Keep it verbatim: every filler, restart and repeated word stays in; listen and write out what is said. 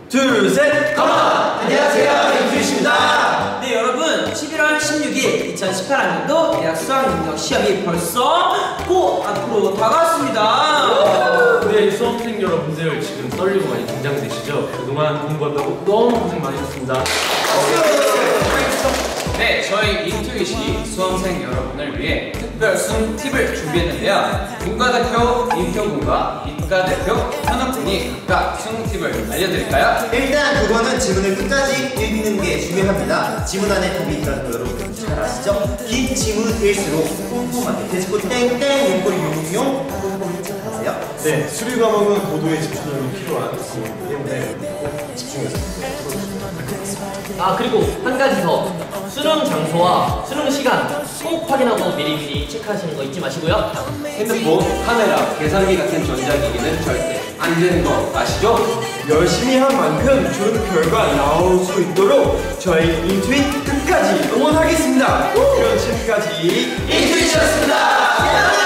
둘, 셋, 컴온! 안녕하세요, 인투잇입니다. 네, 여러분, 십일월 십육일 이천십팔 학년도 대학 수학능력 시험이 벌써 꼭 앞으로 다가왔습니다. 네, 수험생 여러분들 지금 떨리고 많이 긴장되시죠? 그동안 공부한다고 너무 고생 많이 했습니다. 네, 저희 인투잇이 수험생 여러분을 위해 특별 수능 팁을 준비했는데요. 문과대표 임경군과 이과대표 현욱군이 각각 수능 팁을 알려드릴까요? 일단 그거는 지문을 끝까지 읽는 게 중요합니다. 지문 안에 답이 있다는 거 여러분 잘 아시죠? 긴 지문일수록 꼼꼼하게 대시고 땡땡 용꼬리 용용 꼼꼼히 체크하세요. 네, 수리 과목은 고도의 집중력이 필요한 과목이기 때문에 꼭 집중해서 아, 그리고 한 가지 더, 수능 장소와 수능 시간 꼭 확인하고 미리미리 체크하시는 거 잊지 마시고요. 핸드폰, 카메라, 계산기 같은 전자기기는 절대 안 되는 거 아시죠? 열심히 한 만큼 좋은 결과 나올 수 있도록 저희 인투잇 끝까지 응원하겠습니다. 그럼 지금까지 인투잇이었습니다.